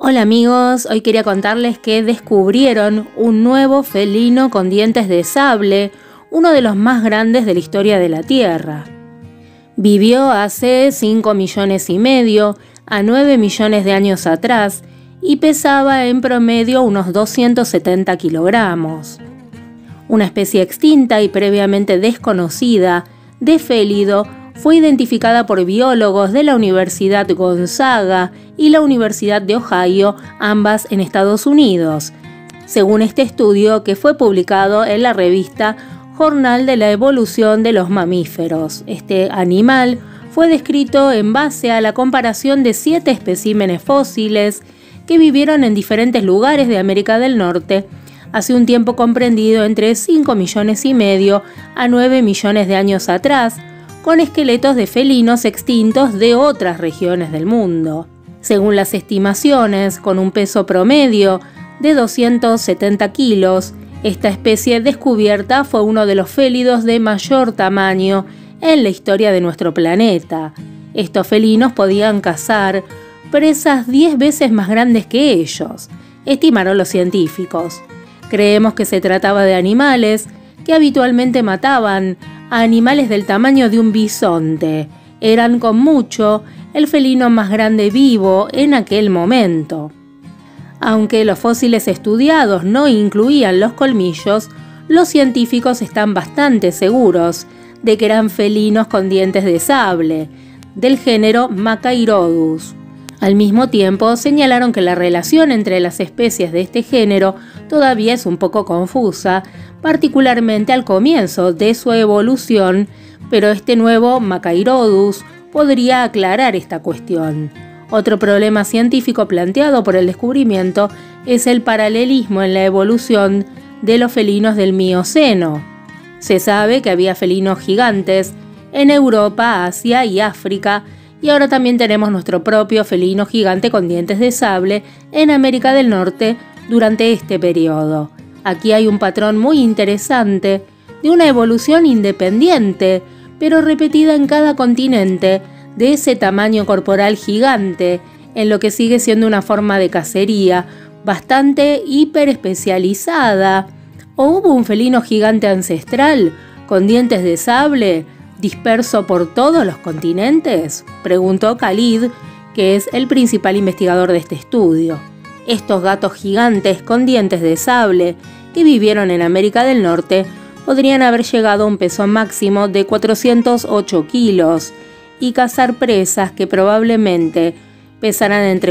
Hola amigos, hoy quería contarles que descubrieron un nuevo felino con dientes de sable, uno de los más grandes de la historia de la Tierra. Vivió hace 5,5 millones a 9 millones de años atrás y pesaba en promedio unos 270 kilogramos. Una especie extinta y previamente desconocida de félido fue identificada por biólogos de la Universidad Gonzaga y la Universidad de Ohio, ambas en Estados Unidos, según este estudio que fue publicado en la revista Journal de la Evolución de los Mamíferos. Este animal fue descrito en base a la comparación de 7 especímenes fósiles que vivieron en diferentes lugares de América del Norte hace un tiempo comprendido entre 5,5 millones a 9 millones de años atrás, con esqueletos de felinos extintos de otras regiones del mundo. Según las estimaciones, con un peso promedio de 270 kilos, esta especie descubierta fue uno de los félidos de mayor tamaño en la historia de nuestro planeta. Estos felinos podían cazar presas 10 veces más grandes que ellos, estimaron los científicos. Creemos que se trataba de animales que habitualmente mataban a animales del tamaño de un bisonte. Eran con mucho el felino más grande vivo en aquel momento. Aunque los fósiles estudiados no incluían los colmillos, los científicos están bastante seguros de que eran felinos con dientes de sable, del género Machairodus. Al mismo tiempo, señalaron que la relación entre las especies de este género todavía es un poco confusa, particularmente al comienzo de su evolución, pero este nuevo Machairodus podría aclarar esta cuestión. Otro problema científico planteado por el descubrimiento es el paralelismo en la evolución de los felinos del Mioceno. Se sabe que había felinos gigantes en Europa, Asia y África, y ahora también tenemos nuestro propio felino gigante con dientes de sable en América del Norte durante este periodo. Aquí hay un patrón muy interesante de una evolución independiente, pero repetida en cada continente, de ese tamaño corporal gigante, en lo que sigue siendo una forma de cacería bastante hiperespecializada. ¿O hubo un felino gigante ancestral con dientes de sable disperso por todos los continentes?, preguntó Khalid, que es el principal investigador de este estudio. Estos gatos gigantes con dientes de sable que vivieron en América del Norte podrían haber llegado a un peso máximo de 408 kilos y cazar presas que probablemente pesarán entre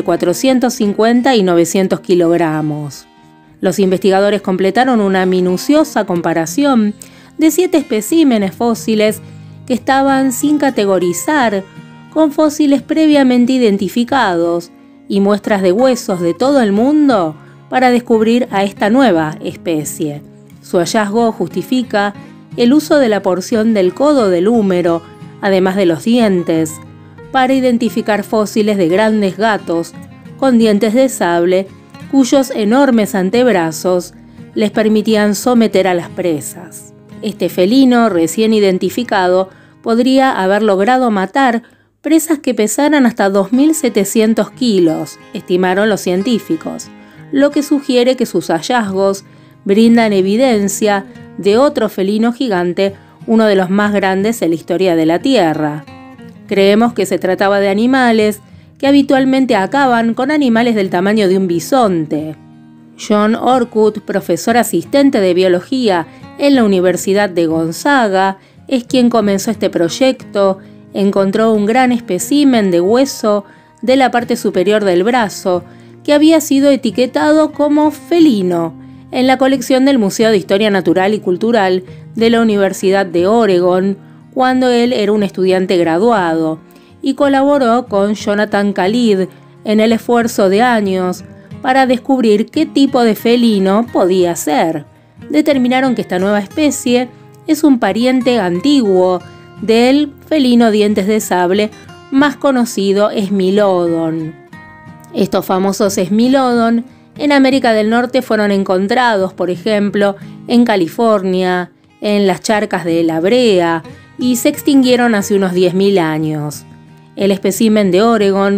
450 y 900 kilogramos. Los investigadores completaron una minuciosa comparación de 7 especímenes fósiles que estaban sin categorizar, con fósiles previamente identificados y muestras de huesos de todo el mundo para descubrir a esta nueva especie. Su hallazgo justifica el uso de la porción del codo del húmero, además de los dientes, para identificar fósiles de grandes gatos con dientes de sable cuyos enormes antebrazos les permitían someter a las presas. Este felino recién identificado podría haber logrado matar presas que pesaran hasta 2.700 kilos, estimaron los científicos, lo que sugiere que sus hallazgos brindan evidencia de otro felino gigante, uno de los más grandes en la historia de la Tierra. Creemos que se trataba de animales que habitualmente acaban con animales del tamaño de un bisonte. John Orcutt, profesor asistente de biología en la Universidad de Gonzaga, es quien comenzó este proyecto. Encontró un gran espécimen de hueso de la parte superior del brazo que había sido etiquetado como felino en la colección del Museo de Historia Natural y Cultural de la Universidad de Oregon cuando él era un estudiante graduado, y colaboró con Jonathan Khalid en el esfuerzo de años para descubrir qué tipo de felino podía ser. Determinaron que esta nueva especie es un pariente antiguo del felino dientes de sable más conocido Smilodon. Estos famosos Smilodon en América del Norte fueron encontrados, por ejemplo, en California, en las charcas de La Brea, y se extinguieron hace unos 10.000 años. El espécimen de Oregon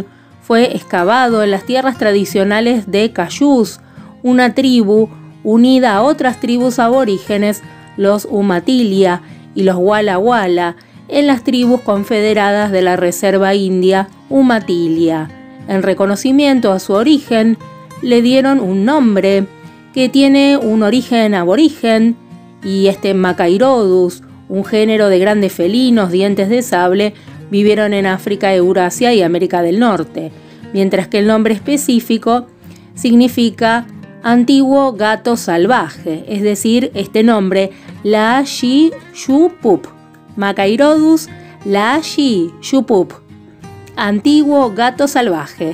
fue excavado en las tierras tradicionales de Cayús, una tribu unida a otras tribus aborígenes, los Umatilla y los Walla Walla, en las tribus confederadas de la Reserva India Umatilla. En reconocimiento a su origen, le dieron un nombre que tiene un origen aborigen, y Macairodus, un género de grandes felinos dientes de sable, vivieron en África, Eurasia y América del Norte, mientras que el nombre específico significa antiguo gato salvaje, es decir, este nombre, Laashi Shupup, Macairodus Laashi Shupup, antiguo gato salvaje.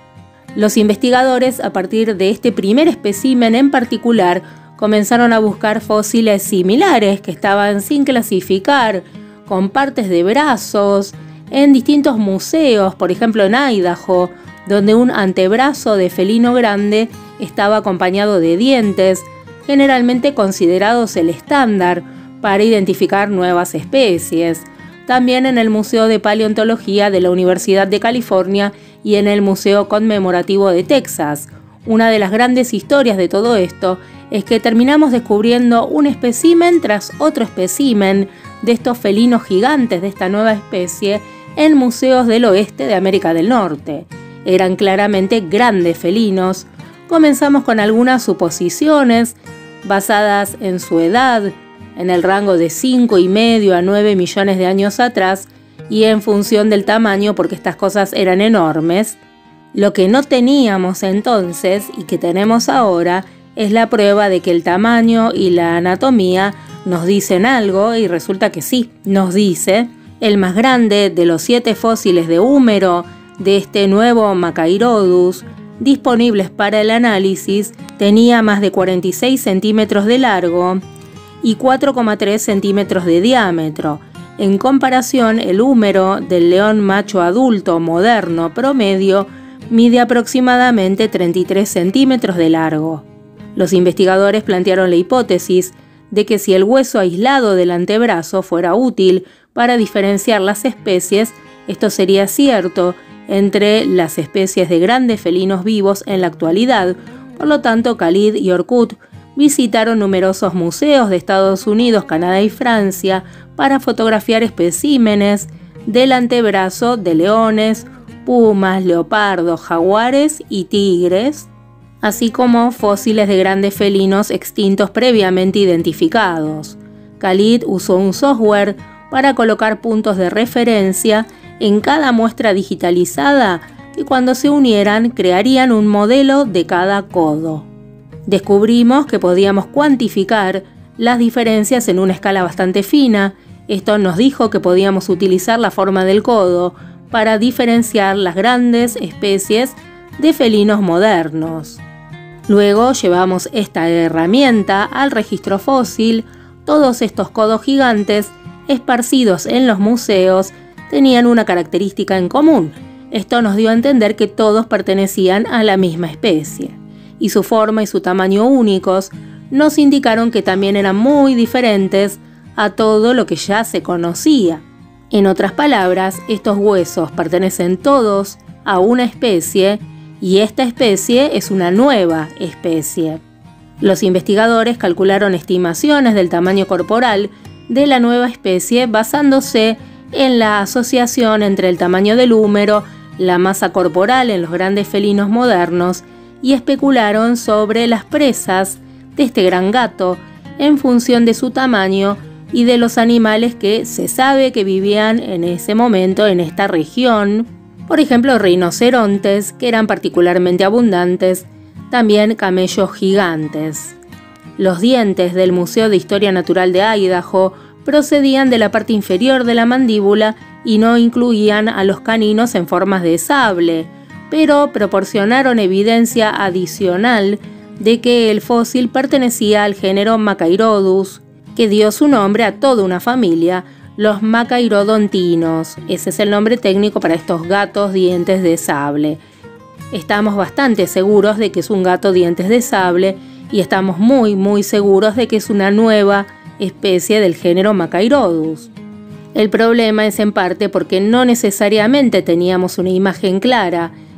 Los investigadores, a partir de este primer espécimen en particular, comenzaron a buscar fósiles similares que estaban sin clasificar, con partes de brazos, en distintos museos, por ejemplo en Idaho, donde un antebrazo de felino grande estaba acompañado de dientes, generalmente considerados el estándar para identificar nuevas especies. También en el Museo de Paleontología de la Universidad de California y en el Museo Conmemorativo de Texas. Una de las grandes historias de todo esto es que terminamos descubriendo un espécimen tras otro espécimen de estos felinos gigantes de esta nueva especie en museos del oeste de América del Norte. Eran claramente grandes felinos. Comenzamos con algunas suposiciones basadas en su edad, en el rango de 5,5 a 9 millones de años atrás, y en función del tamaño, porque estas cosas eran enormes. Lo que no teníamos entonces y que tenemos ahora es la prueba de que el tamaño y la anatomía nos dicen algo, y resulta que sí, nos dice. El más grande de los 7 fósiles de húmero de este nuevo Macairodus disponibles para el análisis tenía más de 46 centímetros de largo y 4,3 centímetros de diámetro. En comparación, el húmero del león macho adulto moderno promedio mide aproximadamente 33 centímetros de largo. Los investigadores plantearon la hipótesis de que si el hueso aislado del antebrazo fuera útil para diferenciar las especies, esto sería cierto entre las especies de grandes felinos vivos en la actualidad. Por lo tanto, Khalid y Orkut visitaron numerosos museos de Estados Unidos, Canadá y Francia para fotografiar especímenes del antebrazo de leones, pumas, leopardos, jaguares y tigres, así como fósiles de grandes felinos extintos previamente identificados. Khalid usó un software para colocar puntos de referencia en cada muestra digitalizada que, cuando se unieran, crearían un modelo de cada codo. Descubrimos que podíamos cuantificar las diferencias en una escala bastante fina. Esto nos dijo que podíamos utilizar la forma del codo para diferenciar las grandes especies de felinos modernos. Luego llevamos esta herramienta al registro fósil. Todos estos codos gigantes esparcidos en los museos tenían una característica en común. Esto nos dio a entender que todos pertenecían a la misma especie, y su forma y su tamaño únicos nos indicaron que también eran muy diferentes a todo lo que ya se conocía. En otras palabras, estos huesos pertenecen todos a una especie, y esta especie es una nueva especie. Los investigadores calcularon estimaciones del tamaño corporal de la nueva especie basándose en la asociación entre el tamaño del húmero, la masa corporal en los grandes felinos modernos, y especularon sobre las presas de este gran gato en función de su tamaño y de los animales que se sabe que vivían en ese momento en esta región. Por ejemplo, rinocerontes, que eran particularmente abundantes, también camellos gigantes. Los dientes del Museo de Historia Natural de Idaho procedían de la parte inferior de la mandíbula y no incluían a los caninos en formas de sable, pero proporcionaron evidencia adicional de que el fósil pertenecía al género Macairodus, que dio su nombre a toda una familia, los Macairodontinos. Ese es el nombre técnico para estos gatos dientes de sable. Estamos bastante seguros de que es un gato dientes de sable, y estamos muy seguros de que es una nueva especie del género Macairodus. El problema es en parte porque no necesariamente teníamos una imagen clara.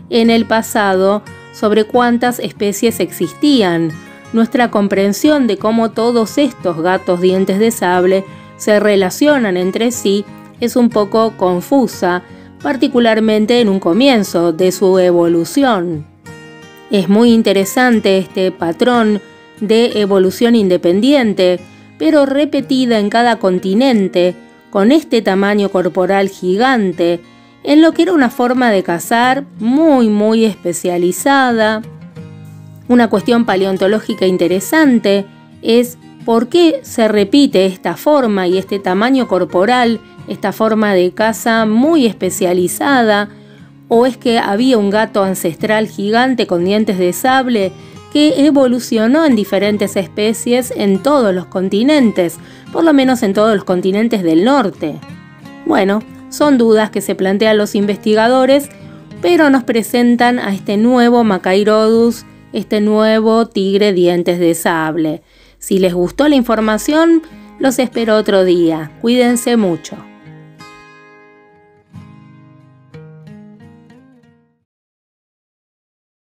en el pasado sobre cuántas especies existían. Nuestra comprensión de cómo todos estos gatos dientes de sable se relacionan entre sí es un poco confusa, particularmente en un comienzo de su evolución. Es muy interesante este patrón de evolución independiente, pero repetida en cada continente, con este tamaño corporal gigante, en lo que era una forma de cazar muy especializada. Una cuestión paleontológica interesante es por qué se repite esta forma y este tamaño corporal, esta forma de caza muy especializada, o es que había un gato ancestral gigante con dientes de sable que evolucionó en diferentes especies en todos los continentes, por lo menos en todos los continentes del norte. Bueno, son dudas que se plantean los investigadores, pero nos presentan a este nuevo Machairodus, este nuevo tigre dientes de sable. Si les gustó la información, los espero otro día. Cuídense mucho.